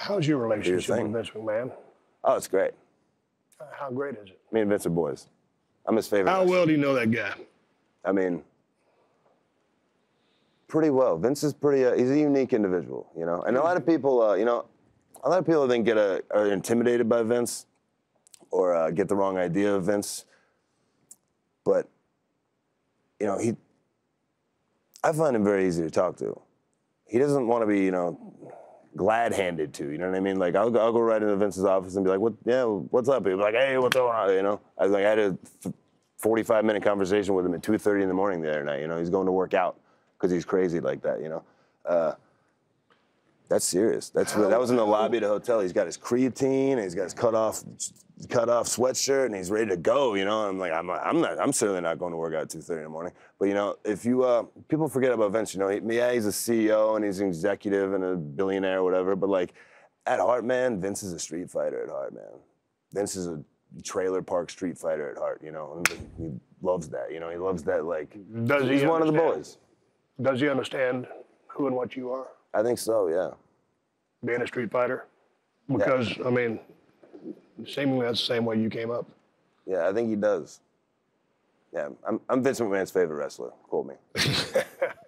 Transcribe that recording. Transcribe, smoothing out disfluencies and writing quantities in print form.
How's your relationship thing. with Vince McMahon? Oh, it's great. How great is it? Me and Vince are boys. I'm his favorite. How well do you know that guy? I mean, pretty well. Vince is pretty, he's a unique individual, you know? And a lot of people, you know, a lot of people I think are intimidated by Vince or get the wrong idea of Vince. But, you know, I find him very easy to talk to. He doesn't want to be, you know, glad-handed to, you know what I mean? Like, I'll go right into Vince's office and be like, what's up? He'll be like, hey, what's going on, you know? I had a 45-minute conversation with him at 2:30 in the morning the other night, you know? He's going to work out because he's crazy like that, you know? That's serious. That was in the lobby of the hotel. He's got his creatine, and he's got his cut off sweatshirt, and he's ready to go. You know, I'm like, I'm certainly not going to work out at 2:30 in the morning. But you know, if you people forget about Vince. You know, he's a CEO and he's an executive and a billionaire or whatever. But like, at heart, man, Vince is a street fighter at heart, man. Vince is a trailer park street fighter at heart. You know, and he loves that. You know, he loves that. Like, he's one of the boys. Does he understand who and what you are? I think so, yeah. Being a street fighter? Because, yeah. I mean, seemingly that's the same way you came up. Yeah, I think he does. Yeah, I'm Vince McMahon's favorite wrestler. Quote me.